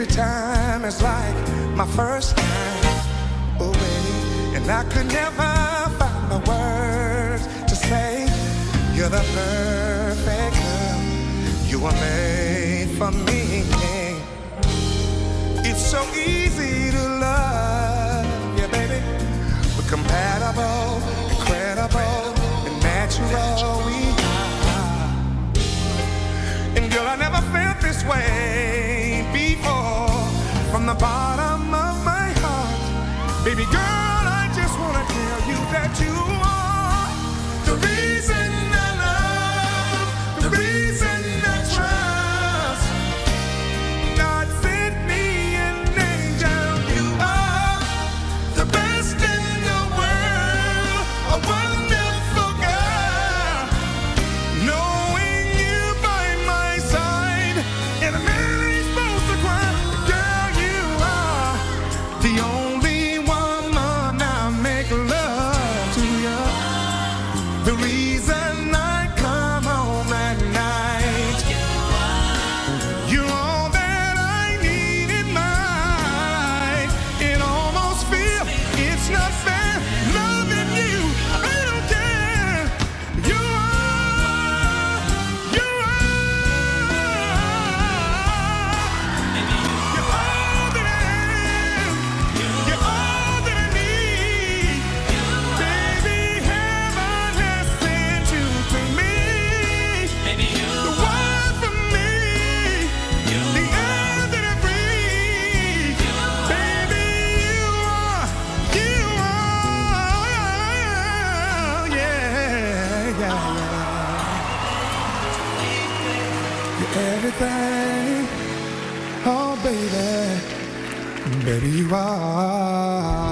Every time it's like my first time, oh baby, and I could never find the words to say you're the perfect girl. You were made for me. It's so easy to love you, baby. We're compatible, incredible, and natural we are. And girl, I never felt this way before. From the bottom of my heart, baby girl, I just wanna tell you that you are the reason I love, the reason I trust. God sent me an angel. You are the best in the world, a wonderful girl. Knowing you by my side, and a man ain't supposed to cry. Girl, you are the only woman I make love to you. The reason I come home at night. You're all that I need in my life. It almost feels it's not fair loving you. I don't care. You are, you're all that I am. You're all that I need. Baby, heaven has sent you to me. The one for me. The air that I breathe. Baby, you are, yeah, yeah, yeah. You're everything, oh baby, baby you are.